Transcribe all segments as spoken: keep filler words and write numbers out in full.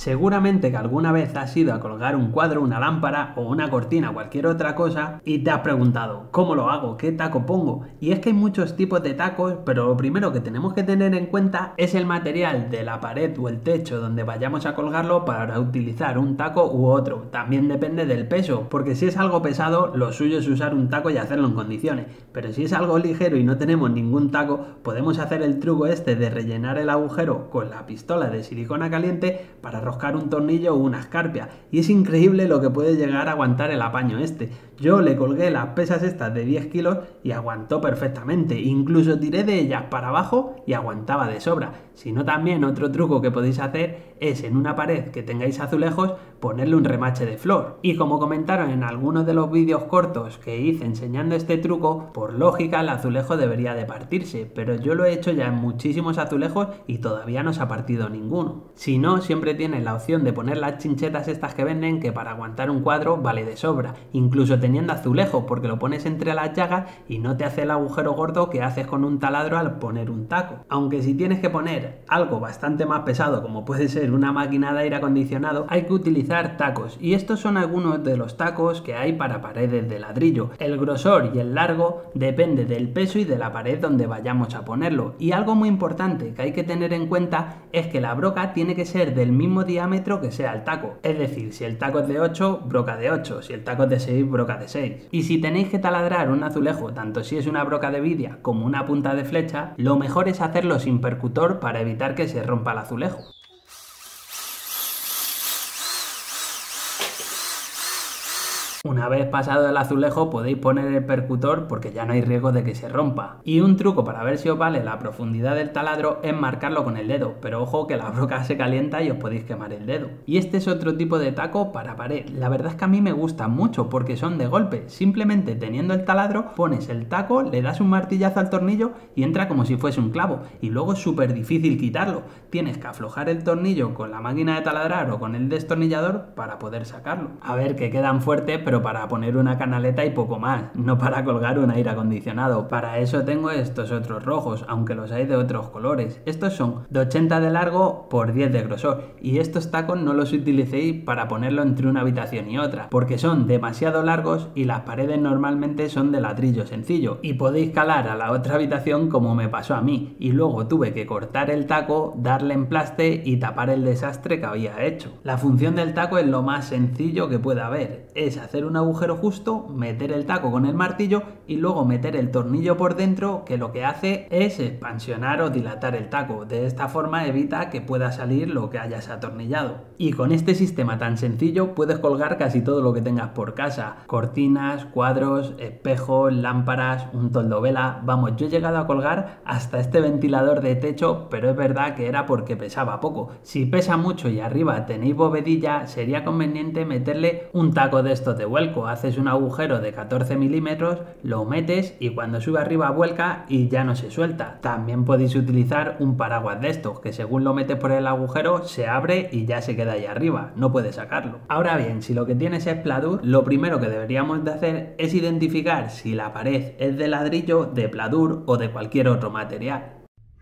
Seguramente que alguna vez has ido a colgar un cuadro, una lámpara o una cortina, cualquier otra cosa, y te has preguntado, ¿cómo lo hago? ¿Qué taco pongo? Y es que hay muchos tipos de tacos, pero lo primero que tenemos que tener en cuenta es el material de la pared o el techo donde vayamos a colgarlo para utilizar un taco u otro. También depende del peso, porque si es algo pesado, lo suyo es usar un taco y hacerlo en condiciones. Pero si es algo ligero y no tenemos ningún taco, podemos hacer el truco este de rellenar el agujero con la pistola de silicona caliente para roscar un tornillo o una escarpia. Y es increíble lo que puede llegar a aguantar el apaño este. Yo le colgué las pesas estas de diez kilos y aguantó perfectamente. Incluso tiré de ellas para abajo y aguantaba de sobra. Si no, también otro truco que podéis hacer es en una pared que tengáis azulejos ponerle un remache de flor. Y como comentaron en algunos de los vídeos cortos que hice enseñando este truco, por lógica el azulejo debería de partirse, pero yo lo he hecho ya en muchísimos azulejos y todavía no se ha partido ninguno. Si no, siempre tienes la opción de poner las chinchetas estas que venden, que para aguantar un cuadro vale de sobra, incluso teniendo azulejo, porque lo pones entre las llagas y no te hace el agujero gordo que haces con un taladro al poner un taco. Aunque si tienes que poner algo bastante más pesado, como puede ser una máquina de aire acondicionado, hay que utilizar tacos, y estos son algunos de los tacos que hay para paredes de ladrillo. El grosor y el largo depende del peso y de la pared donde vayamos a ponerlo, y algo muy importante que hay que tener en cuenta es que la broca tiene que ser del mismo diámetro que sea el taco, es decir, si el taco es de ocho, broca de ocho, si el taco es de seis, broca de seis. Y si tenéis que taladrar un azulejo, tanto si es una broca de vidia como una punta de flecha, lo mejor es hacerlo sin percutor para evitar que se rompa el azulejo. Una vez pasado el azulejo podéis poner el percutor porque ya no hay riesgo de que se rompa. Y un truco para ver si os vale la profundidad del taladro es marcarlo con el dedo, pero ojo que la broca se calienta y os podéis quemar el dedo. Y este es otro tipo de taco para pared. La verdad es que a mí me gusta mucho porque son de golpe. Simplemente teniendo el taladro pones el taco, le das un martillazo al tornillo y entra como si fuese un clavo. Y luego es súper difícil quitarlo. Tienes que aflojar el tornillo con la máquina de taladrar o con el destornillador para poder sacarlo. A ver, que quedan fuertes, pero para poner una canaleta y poco más, no para colgar un aire acondicionado. Para eso tengo estos otros rojos, aunque los hay de otros colores. Estos son de ochenta de largo por diez de grosor, y estos tacos no los utilicéis para ponerlo entre una habitación y otra, porque son demasiado largos y las paredes normalmente son de ladrillo sencillo, y podéis calar a la otra habitación como me pasó a mí, y luego tuve que cortar el taco, darle emplaste y tapar el desastre que había hecho. La función del taco es lo más sencillo que pueda haber, es hacer un agujero justo, meter el taco con el martillo y luego meter el tornillo por dentro, que lo que hace es expansionar o dilatar el taco. De esta forma evita que pueda salir lo que hayas atornillado. Y con este sistema tan sencillo puedes colgar casi todo lo que tengas por casa: cortinas, cuadros, espejos, lámparas, un toldovela. Vamos, yo he llegado a colgar hasta este ventilador de techo, pero es verdad que era porque pesaba poco. Si pesa mucho y arriba tenéis bovedilla, sería conveniente meterle un taco de estos de vuelco. Haces un agujero de catorce milímetros, lo metes y cuando sube arriba vuelca y ya no se suelta. También podéis utilizar un paraguas de estos, que según lo metes por el agujero se abre y ya se queda ahí arriba, no puedes sacarlo. Ahora bien, si lo que tienes es pladur, lo primero que deberíamos de hacer es identificar si la pared es de ladrillo, de pladur o de cualquier otro material.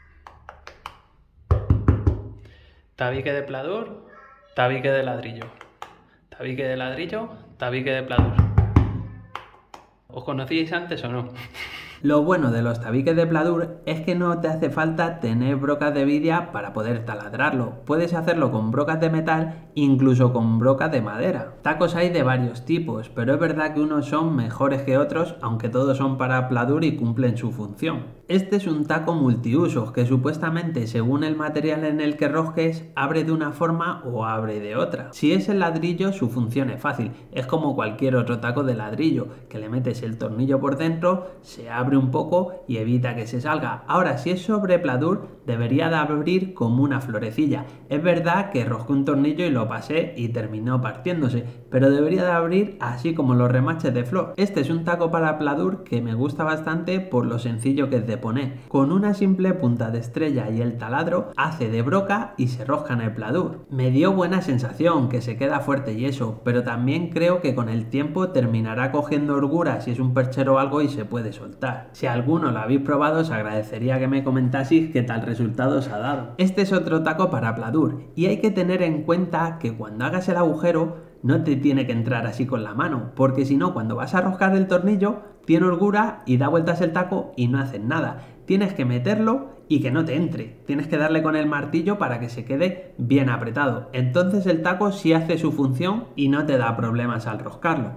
Tabique de pladur, tabique de ladrillo. Tabique de ladrillo, tabique de pladur. ¿Os conocíais antes o no? Lo bueno de los tabiques de pladur es que no te hace falta tener brocas de vidia para poder taladrarlo. Puedes hacerlo con brocas de metal, incluso con brocas de madera. Tacos hay de varios tipos, pero es verdad que unos son mejores que otros, aunque todos son para pladur y cumplen su función. Este es un taco multiusos que supuestamente, según el material en el que rosques, abre de una forma o abre de otra. Si es el ladrillo, su función es fácil. Es como cualquier otro taco de ladrillo, que le metes el tornillo por dentro, se abre un poco y evita que se salga. Ahora, si es sobre pladur, debería de abrir como una florecilla. Es verdad que rosqué un tornillo y lo pasé y terminó partiéndose, pero debería de abrir así como los remaches de flor. Este es un taco para pladur que me gusta bastante por lo sencillo que es de poner. Con una simple punta de estrella y el taladro hace de broca y se rosca en el pladur. Me dio buena sensación, que se queda fuerte y eso, pero también creo que con el tiempo terminará cogiendo holgura si es un perchero o algo y se puede soltar. Si alguno lo habéis probado, os agradecería que me comentaseis qué tal resulta. resultado se ha dado. Este es otro taco para pladur y hay que tener en cuenta que cuando hagas el agujero no te tiene que entrar así con la mano, porque si no, cuando vas a roscar el tornillo tiene holgura y da vueltas el taco y no haces nada. Tienes que meterlo y que no te entre. Tienes que darle con el martillo para que se quede bien apretado. Entonces el taco sí hace su función y no te da problemas al roscarlo.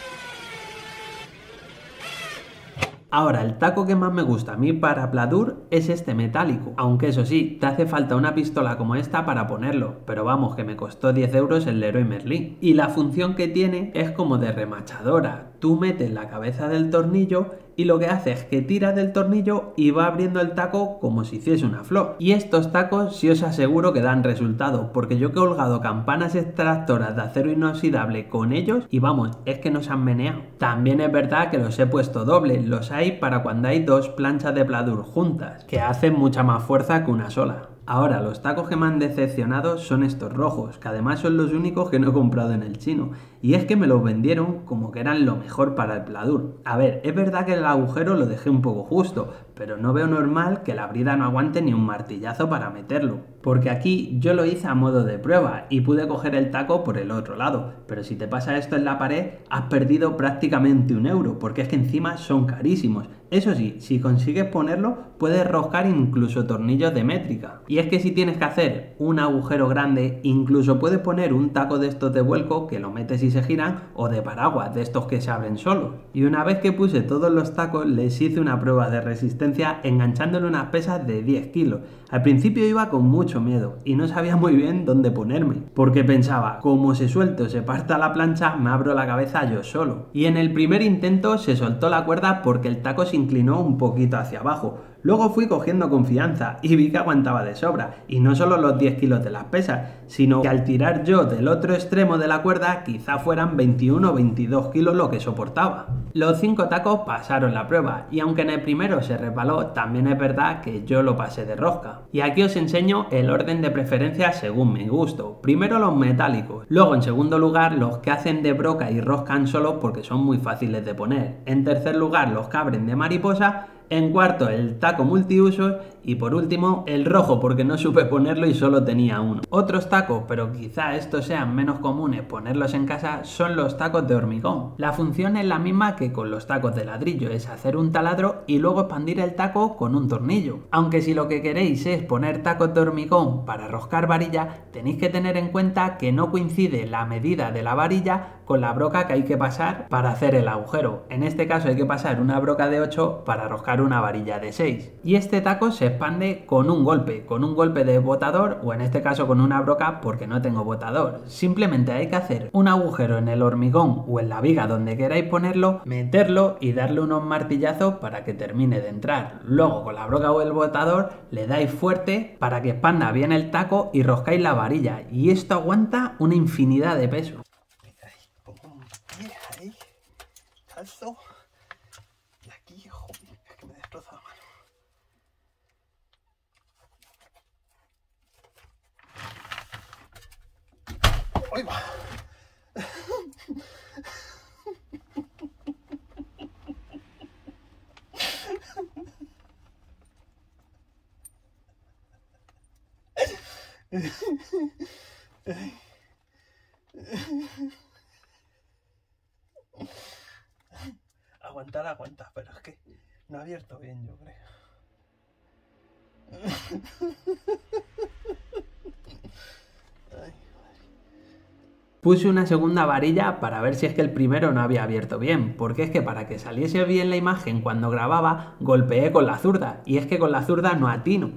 Ahora, el taco que más me gusta a mí para pladur es este metálico, aunque eso sí, te hace falta una pistola como esta para ponerlo, pero vamos, que me costó diez euros el Leroy Merlin. Y la función que tiene es como de remachadora. Tú metes la cabeza del tornillo y lo que hace es que tira del tornillo y va abriendo el taco como si hiciese una flor. Y estos tacos sí os aseguro que dan resultado, porque yo que he holgado campanas extractoras de acero inoxidable con ellos y vamos, es que no se han meneado. También es verdad que los he puesto doble, los hay para cuando hay dos planchas de pladur juntas, que hacen mucha más fuerza que una sola. Ahora, los tacos que me han decepcionado son estos rojos, que además son los únicos que no he comprado en el chino. Y es que me los vendieron como que eran lo mejor para el pladur. A ver, es verdad que el agujero lo dejé un poco justo, pero no veo normal que la brida no aguante ni un martillazo para meterlo. Porque aquí yo lo hice a modo de prueba y pude coger el taco por el otro lado. Pero si te pasa esto en la pared, has perdido prácticamente un euro, porque es que encima son carísimos. Eso sí, si consigues ponerlo, puedes roscar incluso tornillos de métrica. Y es que si tienes que hacer un agujero grande, incluso puedes poner un taco de estos de vuelco que lo metes y se giran, o de paraguas, de estos que se abren solos. Y una vez que puse todos los tacos, les hice una prueba de resistencia enganchándole unas pesas de diez kilos. Al principio iba con mucho miedo y no sabía muy bien dónde ponerme, porque pensaba, como se suelto se parta la plancha, me abro la cabeza yo solo. Y en el primer intento se soltó la cuerda porque el taco se inclinó un poquito hacia abajo. Luego fui cogiendo confianza y vi que aguantaba de sobra, y no solo los diez kilos de las pesas, sino que al tirar yo del otro extremo de la cuerda quizá fueran veintiuno o veintidós kilos lo que soportaba. Los cinco tacos pasaron la prueba y aunque en el primero se resbaló, también es verdad que yo lo pasé de rosca. Y aquí os enseño el orden de preferencia según mi gusto. Primero los metálicos, luego en segundo lugar los que hacen de broca y roscan solos porque son muy fáciles de poner. En tercer lugar los que abren de mariposa. En cuarto, el taco multiusos y por último, el rojo porque no supe ponerlo y solo tenía uno. Otros tacos, pero quizá estos sean menos comunes ponerlos en casa, son los tacos de hormigón. La función es la misma que con los tacos de ladrillo, es hacer un taladro y luego expandir el taco con un tornillo. Aunque si lo que queréis es poner tacos de hormigón para roscar varilla, tenéis que tener en cuenta que no coincide la medida de la varilla con la broca que hay que pasar para hacer el agujero. En este caso hay que pasar una broca de ocho para roscar una varilla de seis. Y este taco se expande con un golpe, con un golpe de botador o en este caso con una broca porque no tengo botador. Simplemente hay que hacer un agujero en el hormigón o en la viga donde queráis ponerlo, meterlo y darle unos martillazos para que termine de entrar. Luego con la broca o el botador le dais fuerte para que expanda bien el taco y roscáis la varilla. Y esto aguanta una infinidad de peso. Calzo y aquí, joder, es que me destroza la mano. ¡Ahí va! Aguantar, aguanta, pero es que no ha abierto bien, yo creo. Ay. Puse una segunda varilla para ver si es que el primero no había abierto bien, porque es que para que saliese bien la imagen cuando grababa, golpeé con la zurda, y es que con la zurda no atino.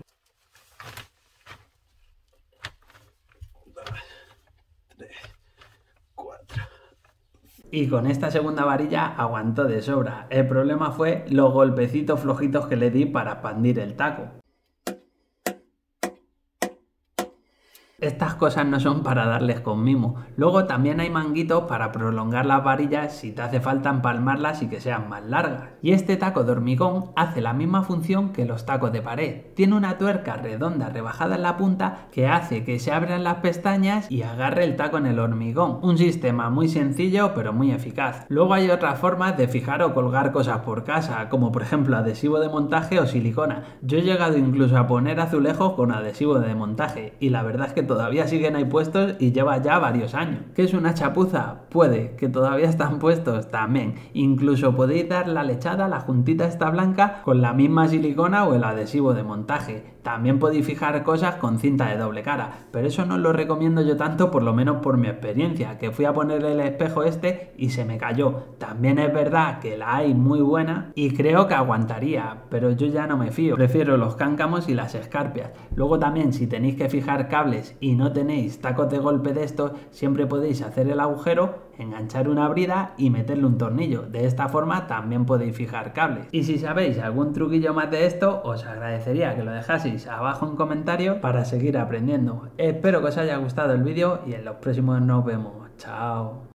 Y con esta segunda varilla aguantó de sobra. El problema fue los golpecitos flojitos que le di para expandir el taco. Estas cosas no son para darles con mimo. Luego también hay manguitos para prolongar las varillas si te hace falta empalmarlas y que sean más largas. Y este taco de hormigón hace la misma función que los tacos de pared. Tiene una tuerca redonda rebajada en la punta que hace que se abran las pestañas y agarre el taco en el hormigón. Un sistema muy sencillo pero muy eficaz. Luego hay otras formas de fijar o colgar cosas por casa, como por ejemplo adhesivo de montaje o silicona. Yo he llegado incluso a poner azulejos con adhesivo de montaje y la verdad es que todavía siguen ahí puestos y lleva ya varios años. ¿Qué es una chapuza? Puede, que todavía están puestos también. Incluso podéis dar la lechada, la juntita esta blanca, con la misma silicona o el adhesivo de montaje. También podéis fijar cosas con cinta de doble cara, pero eso no lo recomiendo yo tanto, por lo menos por mi experiencia, que fui a poner el espejo este y se me cayó. También es verdad que la hay muy buena y creo que aguantaría, pero yo ya no me fío. Prefiero los cáncamos y las escarpias. Luego también, si tenéis que fijar cables y no tenéis tacos de golpe de estos, siempre podéis hacer el agujero, enganchar una brida y meterle un tornillo. De esta forma también podéis fijar cables. Y si sabéis algún truquillo más de esto, os agradecería que lo dejaseis abajo en comentarios para seguir aprendiendo. Espero que os haya gustado el vídeo y en los próximos nos vemos. Chao.